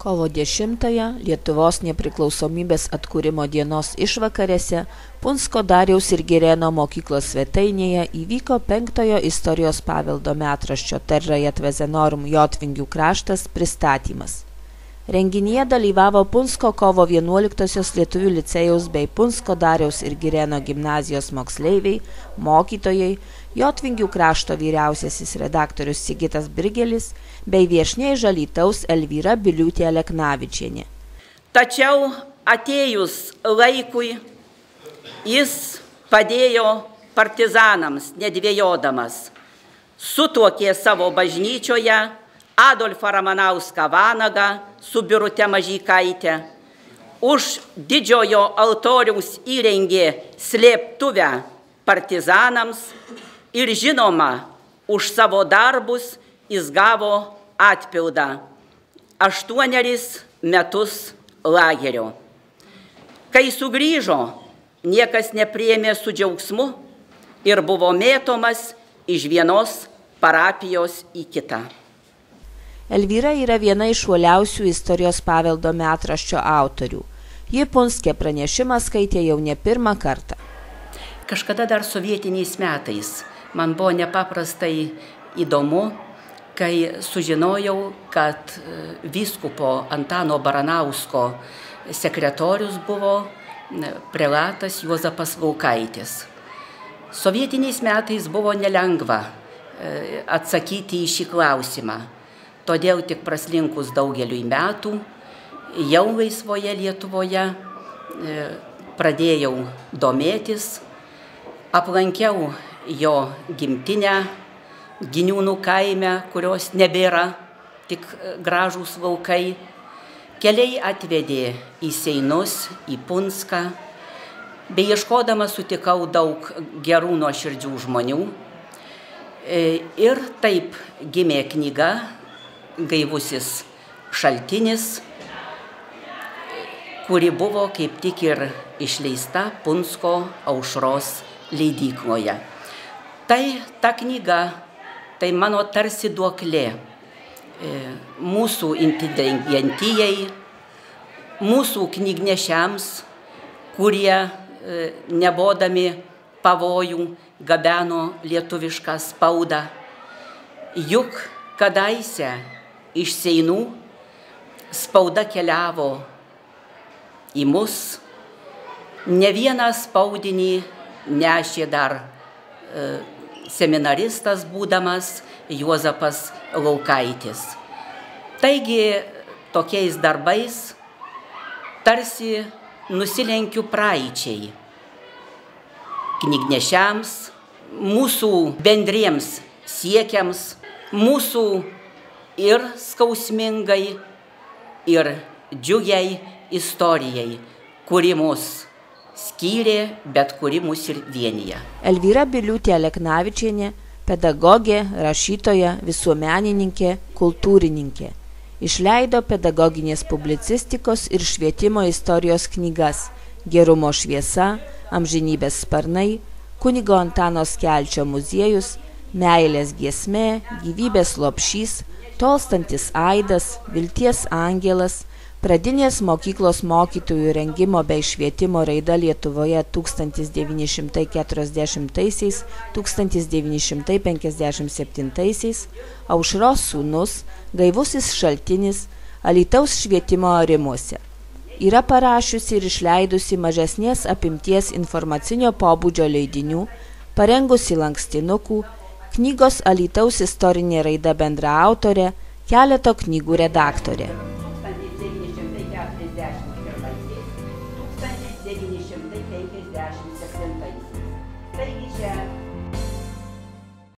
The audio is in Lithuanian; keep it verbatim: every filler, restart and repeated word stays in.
Kovo dešimtąją Lietuvos nepriklausomybės atkūrimo dienos išvakarėse Punsko Dariaus ir Girėno mokyklos svetainėje įvyko penktojo istorijos paveldo metraščio Terra et Vezenorum Jotvingių kraštas pristatymas. Renginyje dalyvavo Punsko kovo vienuoliktosios Lietuvių licėjaus bei Punsko Dariaus ir Girėno gimnazijos moksleiviai, mokytojai, Jotvingių krašto vyriausiasis redaktorius Sigitas Birgelis bei viešnia iš Alytaus Elvyra Biliūtė Aleknavičienė. Tačiau atėjus laikui jis padėjo partizanams nedvėjodamas, sutuokė savo bažnyčioje Adolfą Ramanauską Vanagą su Birute Mažykaite, už didžiojo altoriaus įrengė slėptuvę partizanams ir žinoma, už savo darbus jis gavo atpildą – aštuoneris metus lagerio. Kai sugrįžo, niekas nepriėmė su džiaugsmu ir buvo mėtomas iš vienos parapijos į kitą. Elvyra yra viena iš uoliausių istorijos paveldo metraščio autorių. Ji Punske pranešimą skaitė jau ne pirmą kartą. Kažkada dar sovietiniais metais man buvo nepaprastai įdomu, kai sužinojau, kad vyskupo Antano Baranausko sekretorius buvo prelatas Juozapas Laukaitis. Sovietiniais metais buvo nelengva atsakyti į šį klausimą. Todėl tik praslinkus daugeliui metų, jau laisvoje Lietuvoje pradėjau domėtis, aplankiau jo gimtinę Giniūnų kaime, kurios nebėra, tik gražūs laukai. Keliai atvedė į Seinus, į Punską, bei ieškodama sutikau daug gerų nuoširdžių žmonių. Ir taip gimė knyga Gaivusis šaltinis, kuri buvo kaip tik ir išleista Punsko Aušros leidykloje. Tai ta knyga, tai mano tarsi duoklė mūsų inteligentijai, mūsų knygnešiams, kurie nebodami pavojų gabeno lietuvišką spaudą. Juk kadaise iš Seinų spauda keliavo į mus, ne vieną spaudinį nešė dar seminaristas būdamas Juozapas Laukaitis. Taigi tokiais darbais tarsi nusilenkiu praeičiai, knygnešiams, mūsų bendriems siekiams, mūsų ir skausmingai, ir džiugiai istorijai, kuri mus skyrė, bet kuri mus ir vienija. Elvyra Biliūtė Aleknavičienė, pedagogė, rašytoja, visuomenininkė, kultūrininkė. Išleido pedagoginės publicistikos ir švietimo istorijos knygas Gerumo šviesa, Amžinybės sparnai, Kunigo Antano Skelčio muziejus, Meilės giesmė, Gyvybės lopšys, Tolstantis aidas, Vilties angelas, Pradinės mokyklos mokytojų rengimo bei švietimo raida Lietuvoje tūkstantis devyni šimtai keturiasdešimtaisiais - tūkstantis devyni šimtai penkiasdešimt septintaisiais, Aušros sūnus, Gaivusis šaltinis, Alytaus švietimo arimuose. Yra parašiusi ir išleidusi mažesnės apimties informacinio pobūdžio leidinių, parengusi lankstinukų, knygos Alytaus istorinė raida bendraautorė, keleto knygų redaktorė. tūkstantis devyni šimtai penkiasdešimt septintaisiais. Taigi čia